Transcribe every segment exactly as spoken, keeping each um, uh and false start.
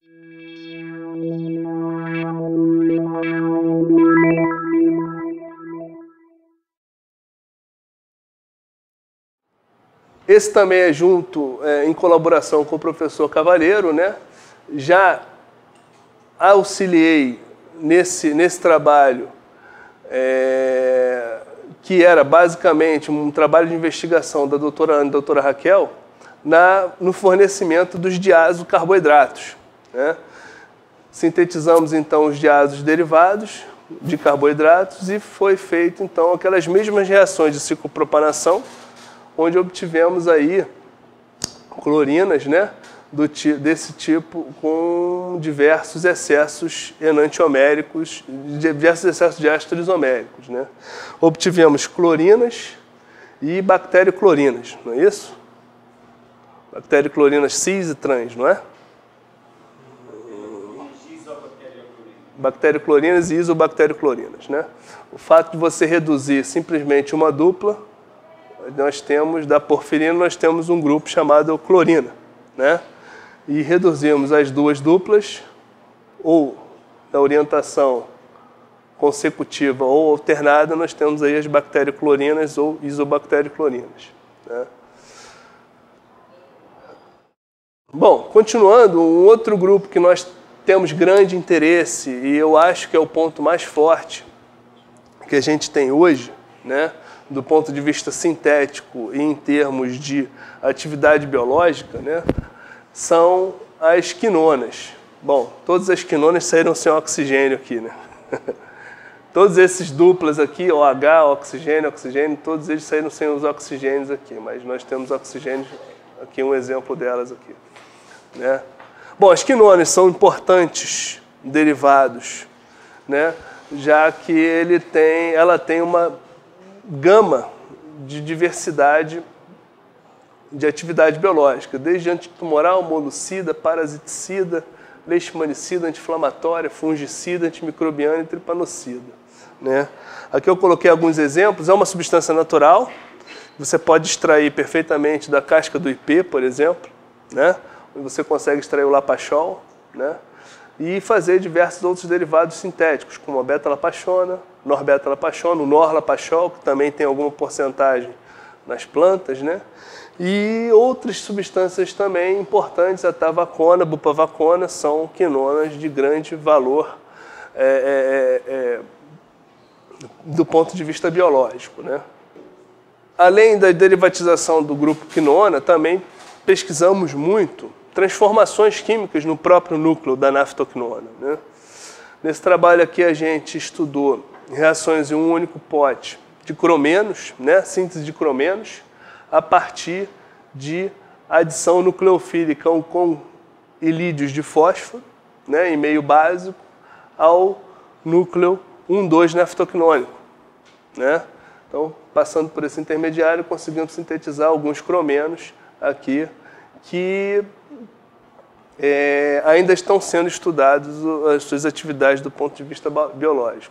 Esse também é junto, é, em colaboração com o professor Cavalheiro, né? Já auxiliei nesse, nesse trabalho, é, que era basicamente um trabalho de investigação da doutora Ana e da doutora Raquel na, no fornecimento dos diazocarboidratos, né? Sintetizamos então os diazos derivados de carboidratos e foi feito então aquelas mesmas reações de ciclopropanação, onde obtivemos aí clorinas, né, do, desse tipo com diversos excessos enantioméricos, diversos excessos de ácidos isoméricos, né. Obtivemos clorinas e bacterioclorinas, não é isso? Bacterioclorinas cis e trans, não é? Bacterioclorinas e isobacterioclorinas, né? O fato de você reduzir simplesmente uma dupla, nós temos, da porfirina, nós temos um grupo chamado clorina, né? E reduzimos as duas duplas, ou na orientação consecutiva ou alternada, nós temos aí as bacterioclorinas ou isobacterioclorinas, né? Bom, continuando, um outro grupo que nós temos grande interesse, e eu acho que é o ponto mais forte que a gente tem hoje, né, do ponto de vista sintético e em termos de atividade biológica, né, são as quinonas. Bom, todas as quinonas saíram sem oxigênio aqui, né? Todos esses duplas aqui, O H, oxigênio, oxigênio, todos eles saíram sem os oxigênios aqui, mas nós temos oxigênio aqui, um exemplo delas aqui, né? Bom, as quinonas são importantes derivados, né, já que ele tem, ela tem uma gama de diversidade de atividade biológica, desde antitumoral, molucida, parasiticida, leishmanicida, anti-inflamatória, fungicida, antimicrobiana e tripanocida, né? Aqui eu coloquei alguns exemplos. É uma substância natural, você pode extrair perfeitamente da casca do ipê, por exemplo, né? Você consegue extrair o lapachol, né? E fazer diversos outros derivados sintéticos, como a beta-lapachona, norbeta-lapachona, o norlapachol, que também tem alguma porcentagem nas plantas, né? E outras substâncias também importantes, a tavacona, a bupavacona, são quinonas de grande valor é, é, é, do ponto de vista biológico, né? Além da derivatização do grupo quinona, também pesquisamos muito transformações químicas no próprio núcleo da naftoquinona, né? Nesse trabalho aqui a gente estudou reações em um único pote de cromenos, né? Síntese de cromenos, a partir de adição nucleofílica com ilídeos de fósforo, né, em meio básico, ao núcleo um dois naftoquinônico, né? Então, passando por esse intermediário, conseguimos sintetizar alguns cromenos aqui que é, ainda estão sendo estudados as suas atividades do ponto de vista biológico.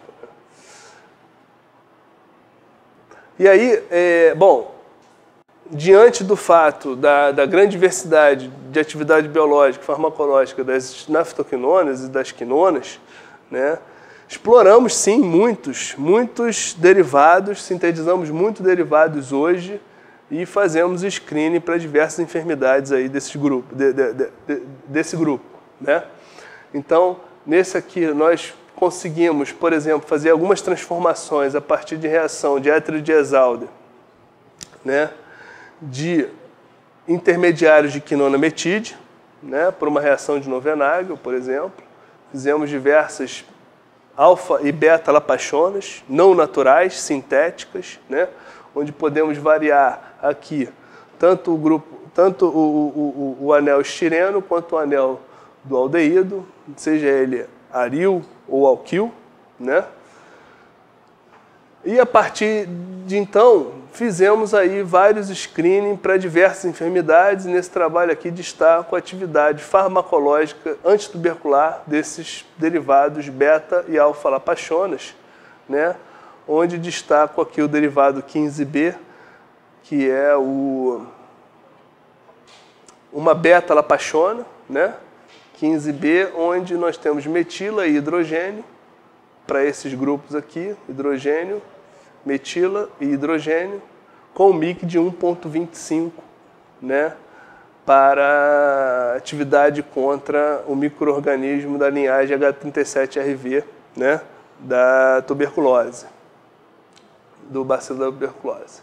E aí, é, bom, diante do fato da, da grande diversidade de atividade biológica e farmacológica das naftoquinonas e das quinonas, né, exploramos sim muitos, muitos derivados, sintetizamos muitos derivados hoje e fazemos screening para diversas enfermidades aí desse grupo, de, de, de, desse grupo, né? Então, nesse aqui nós conseguimos, por exemplo, fazer algumas transformações a partir de reação de éter de exalder, né, de intermediários de quinona metide, né, por uma reação de Novenagel, por exemplo. Fizemos diversas alfa e beta lapachonas, não naturais, sintéticas, né, onde podemos variar aqui tanto o grupo, tanto o, o, o, o anel estireno quanto o anel do aldeído, seja ele aril ou alquil, né? E a partir de então, fizemos aí vários screening para diversas enfermidades, e nesse trabalho aqui destaco a atividade farmacológica antitubercular desses derivados beta e alfa-lapachonas, né? Onde destaco aqui o derivado quinze B, que é o, uma beta-lapachona, né? quinze B, onde nós temos metila e hidrogênio, para esses grupos aqui, hidrogênio, metila e hidrogênio, com um M I C de um ponto vinte e cinco, né, para atividade contra o micro-organismo da linhagem H trinta e sete R V, né, da tuberculose, do bacilo da tuberculose.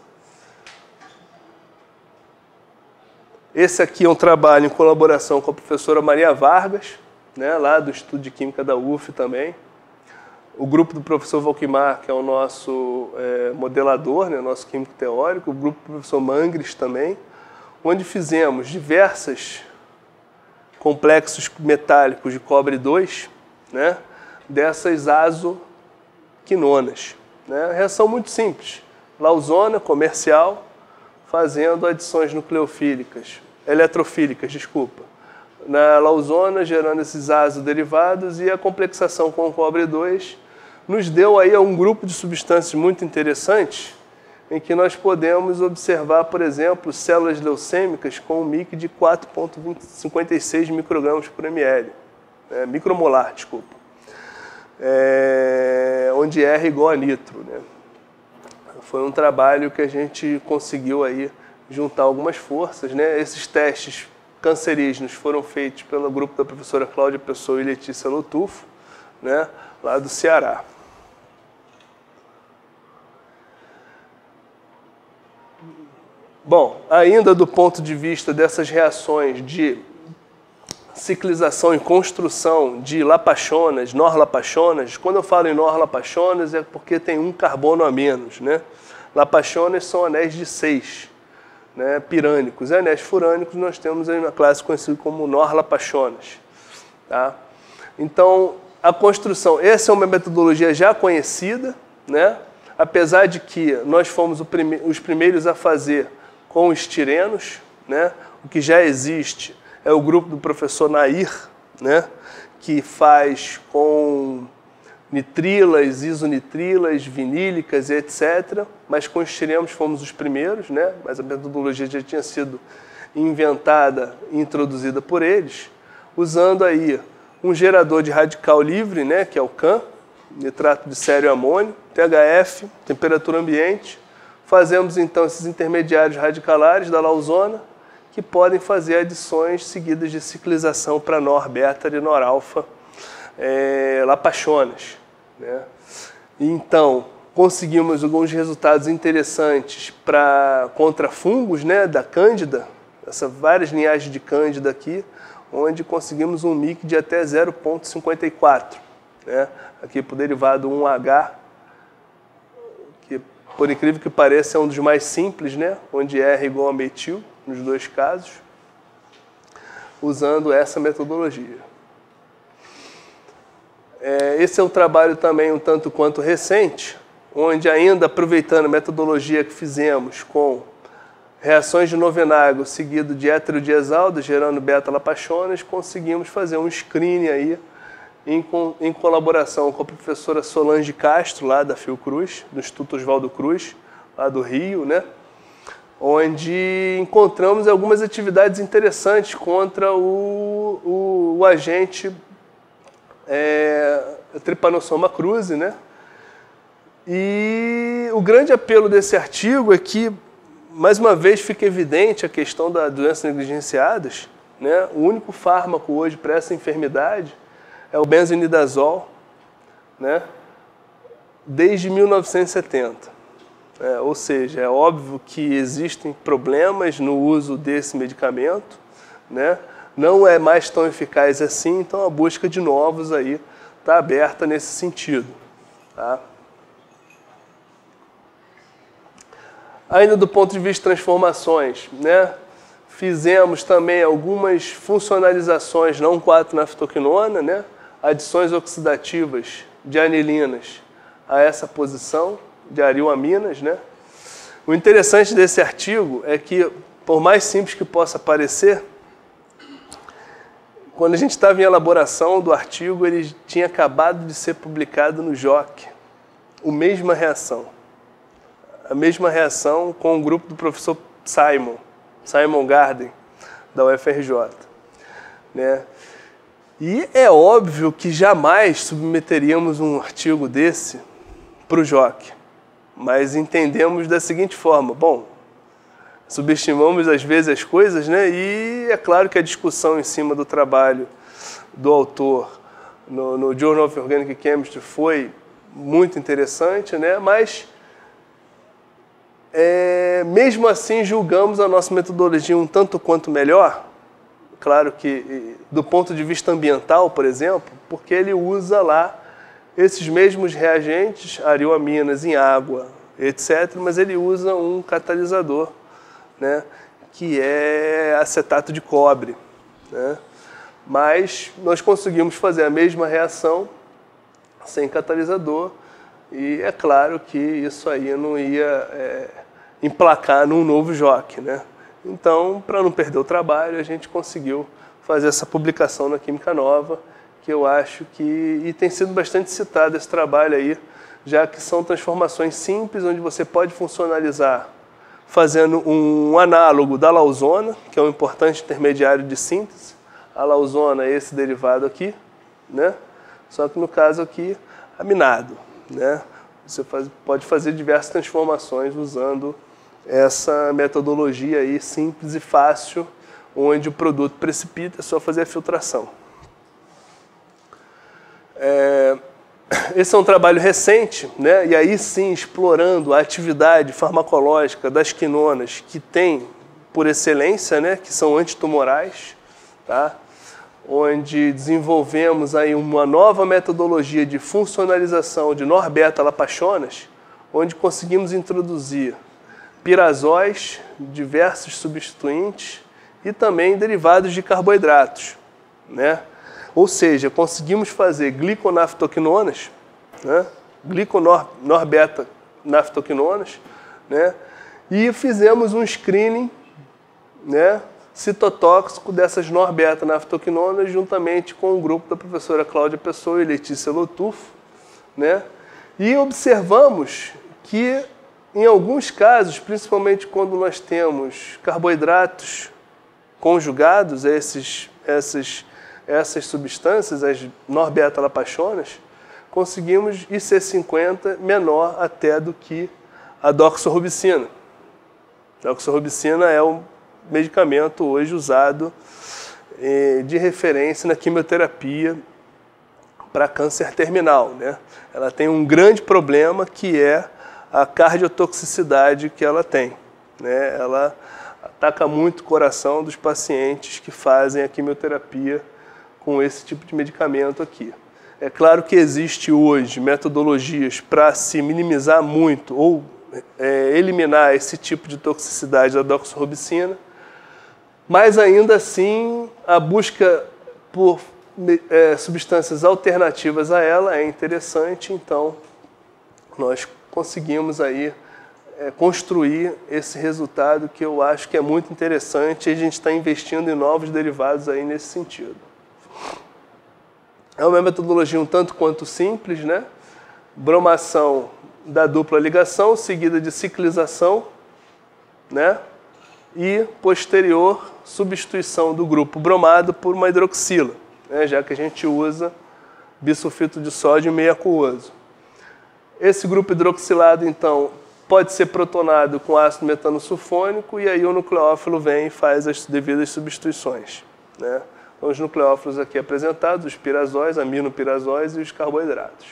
Esse aqui é um trabalho em colaboração com a professora Maria Vargas, né, lá do Instituto de Química da U F também. O grupo do professor Valquimar, que é o nosso é, modelador, né, nosso químico teórico, o grupo do professor Mangres também, onde fizemos diversos complexos metálicos de cobre dois, né, dessas azoquinonas. Né, reação muito simples, lausona comercial, fazendo adições nucleofílicas, eletrofílicas, desculpa, na lausona, gerando esses azoderivados, e a complexação com o cobre dois nos deu aí um grupo de substâncias muito interessantes, em que nós podemos observar, por exemplo, células leucêmicas com um M I C de quatro vírgula cinquenta e seis microgramas por ml, é, micromolar, desculpa, é, onde R igual a nitro, né? Foi um trabalho que a gente conseguiu aí juntar algumas forças, né? Esses testes cancerígenos foram feitos pelo grupo da professora Cláudia Pessoa e Letícia Lotufo, né, lá do Ceará. Bom, ainda do ponto de vista dessas reações de ciclização e construção de lapachonas, norlapachonas, quando eu falo em norlapachonas é porque tem um carbono a menos, né? Lapachonas são anéis de seis, né, pirânicos. E anéis furânicos nós temos aí na classe conhecida como norlapachonas. Tá? Então, a construção, essa é uma metodologia já conhecida, né? Apesar de que nós fomos prime os primeiros a fazer com estirenos, né? O que já existe é o grupo do professor Nair, né? Que faz com nitrilas, isonitrilas, vinílicas, etcétera. Mas com estirenos fomos os primeiros, né? Mas a metodologia já tinha sido inventada e introduzida por eles, usando aí um gerador de radical livre, né? Que é o C A M, nitrato de sério amônio, T H F, temperatura ambiente. Fazemos então esses intermediários radicalares da lausona, que podem fazer adições seguidas de ciclização para nor-beta e nor-alfa é, lapachonas, né? Então, conseguimos alguns resultados interessantes para contra fungos, né, da cândida, essas várias linhagens de cândida aqui, onde conseguimos um M I C de até zero vírgula cinquenta e quatro, né? Aqui para o derivado um H, que por incrível que pareça é um dos mais simples, né, onde R é igual a metil, nos dois casos, usando essa metodologia. É, esse é um trabalho também um tanto quanto recente, onde ainda aproveitando a metodologia que fizemos com reações de Novenago seguido de heterodiazaldo, gerando beta-lapachonas, conseguimos fazer um screening aí em, em colaboração com a professora Solange Castro, lá da Fiocruz, do Instituto Oswaldo Cruz, lá do Rio, né? Onde encontramos algumas atividades interessantes contra o, o, o agente é, Trypanosoma cruzi, né? E o grande apelo desse artigo é que, mais uma vez, fica evidente a questão das doenças negligenciadas, né? O único fármaco hoje para essa enfermidade é o benzonidazol, né? Desde mil novecentos e setenta. É, ou seja, é óbvio que existem problemas no uso desse medicamento, né? Não é mais tão eficaz assim, então a busca de novos aí está aberta nesse sentido. Tá? Ainda do ponto de vista de transformações, né? Fizemos também algumas funcionalizações não quatro naftoquinona, né? Adições oxidativas de anilinas a essa posição de aril-aminas, né? O interessante desse artigo é que, por mais simples que possa parecer, quando a gente estava em elaboração do artigo, ele tinha acabado de ser publicado no J O C, a mesma reação. A mesma reação com o grupo do professor Simon, Simon Garden, da U F R J. Né? E é óbvio que jamais submeteríamos um artigo desse para o J O C, mas entendemos da seguinte forma: bom, subestimamos às vezes as coisas, né? E é claro que a discussão em cima do trabalho do autor no, no Journal of Organic Chemistry foi muito interessante, né? Mas é, mesmo assim julgamos a nossa metodologia um tanto quanto melhor. Claro que do ponto de vista ambiental, por exemplo, porque ele usa lá esses mesmos reagentes, arioaminas em água, etcétera, mas ele usa um catalisador, né, que é acetato de cobre, né? Mas nós conseguimos fazer a mesma reação sem catalisador e é claro que isso aí não ia é, emplacar num novo J O C, né? Então, para não perder o trabalho, a gente conseguiu fazer essa publicação na Química Nova, que eu acho que... E tem sido bastante citado esse trabalho aí, já que são transformações simples, onde você pode funcionalizar fazendo um análogo da lausona, que é um importante intermediário de síntese. A lausona é esse derivado aqui, né? Só que no caso aqui, aminado, né? Você faz, pode fazer diversas transformações usando essa metodologia aí simples e fácil, onde o produto precipita, é só fazer a filtração. É, esse é um trabalho recente, né? E aí sim explorando a atividade farmacológica das quinonas, que tem por excelência, né? Que são antitumorais, tá? Onde desenvolvemos aí uma nova metodologia de funcionalização de norbeta-lapachonas, onde conseguimos introduzir pirazóis, diversos substituintes e também derivados de carboidratos, né? Ou seja, conseguimos fazer gliconaftoquinonas, né? Gliconorbeta-naftoquinonas, né? E fizemos um screening, né, citotóxico dessas norbeta-naftoquinonas juntamente com o grupo da professora Cláudia Pessoa e Letícia Lotufo, né? E observamos que em alguns casos, principalmente quando nós temos carboidratos conjugados a esses, essas, essas substâncias, as norbeta-lapachonas, conseguimos I C cinquenta menor até do que a doxorubicina. A doxorubicina é um medicamento hoje usado eh, de referência na quimioterapia para câncer terminal, né? Ela tem um grande problema que é a cardiotoxicidade que ela tem, né? Ela ataca muito o coração dos pacientes que fazem a quimioterapia com esse tipo de medicamento aqui. É claro que existe hoje metodologias para se minimizar muito ou é, eliminar esse tipo de toxicidade da doxorubicina, mas ainda assim a busca por é, substâncias alternativas a ela é interessante, então nós conseguimos aí é, construir esse resultado que eu acho que é muito interessante e a gente está investindo em novos derivados aí nesse sentido. É uma metodologia um tanto quanto simples, né? Bromação da dupla ligação, seguida de ciclização, né? E posterior substituição do grupo bromado por uma hidroxila, né? Já que a gente usa bisulfito de sódio meio aquoso. Esse grupo hidroxilado, então, pode ser protonado com ácido metanosulfônico e aí o nucleófilo vem e faz as devidas substituições, né? Então, os nucleófilos aqui apresentados, os pirazóis, aminopirazóis e os carboidratos.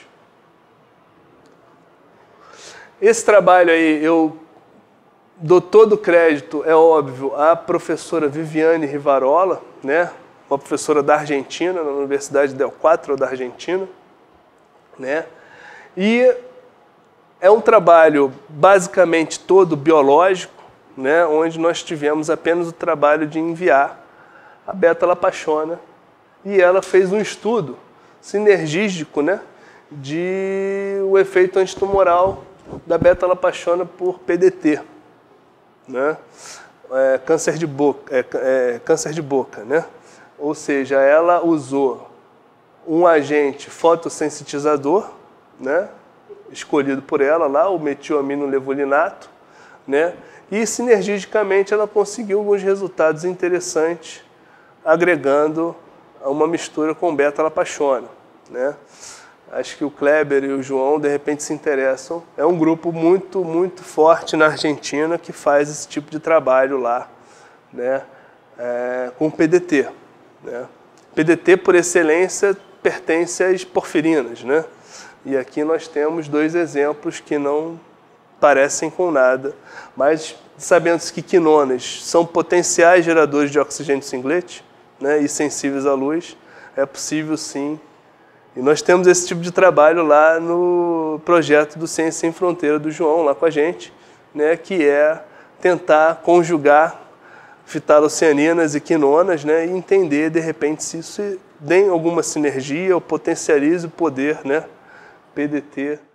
Esse trabalho aí, eu dou todo o crédito, é óbvio, à professora Viviane Rivarola, né? Uma professora da Argentina, na Universidade Del Quatro da Argentina, né? E é um trabalho basicamente todo biológico, né? Onde nós tivemos apenas o trabalho de enviar a beta-lapachona e ela fez um estudo sinergístico, né? De o efeito antitumoral da beta-lapachona por P D T, né? É, câncer de boca, é, é, câncer de boca, né? Ou seja, ela usou um agente fotossensitizador, né? Escolhido por ela lá, o metilaminolevolinato, né? E sinergisticamente ela conseguiu alguns resultados interessantes, agregando uma mistura com beta-lactona, né? Acho que o Kleber e o João, de repente, se interessam. É um grupo muito, muito forte na Argentina que faz esse tipo de trabalho lá, né? É, com P D T. Né? P D T, por excelência, pertence às porfirinas, né? E aqui nós temos dois exemplos que não parecem com nada, mas sabendo-se que quinonas são potenciais geradores de oxigênio singlete, né, e sensíveis à luz, é possível sim. E nós temos esse tipo de trabalho lá no projeto do Ciência Sem Fronteira do João, lá com a gente, né, que é tentar conjugar fitalocianinas e quinonas, né, e entender, de repente, se isso tem alguma sinergia ou potencializa o poder, né, P D T